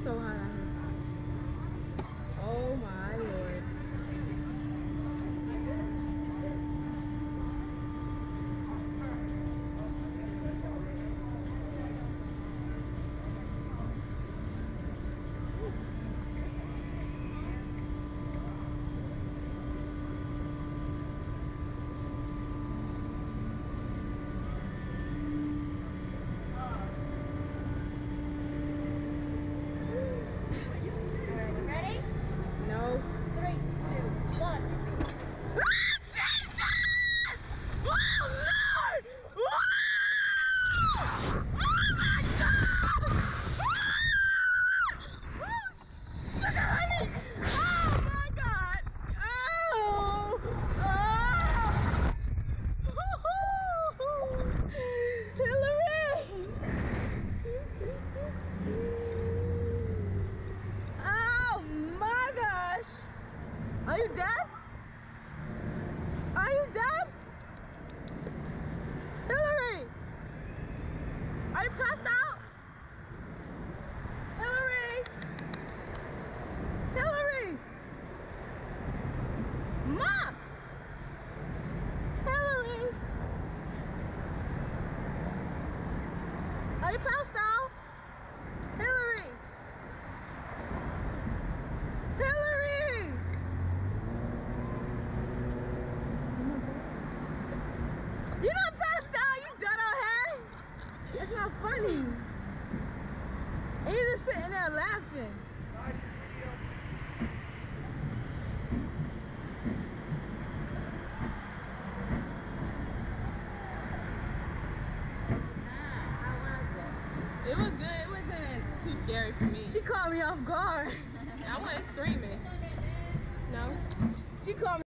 so hot out here. Oh my lord. Are you dead? Are you dead? Hillary! Are you passed out? Hillary! Hillary! Mom! Hillary! Are you passed out? Hillary! Hillary! You're not passed out, you dead on head. That's not funny. And you're just sitting there laughing. It was good. It wasn't too scary for me. She caught me off guard. I wasn't screaming. No. She caught me.